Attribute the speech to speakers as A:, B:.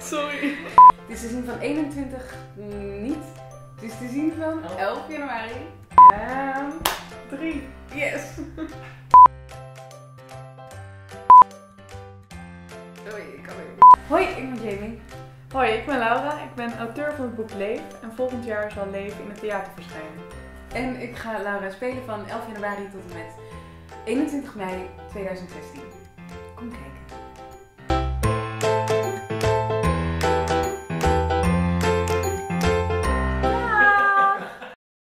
A: Sorry.
B: Het is te zien van 21 niet. Het is te zien van 11 januari. En 3. Yes! Sorry, ik kan weer niet. Hoi, ik ben Jamie.
A: Hoi, ik ben Laura. Ik ben auteur van het boek Leef. En volgend jaar zal Leef in het theater verschijnen.
B: En ik ga Laura spelen van 11 januari tot en met 21 mei 2016. Kom kijken.